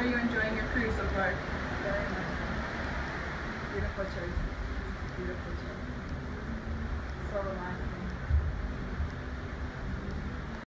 are you enjoying your cruise so far? Very much. Beautiful choice. Beautiful choice.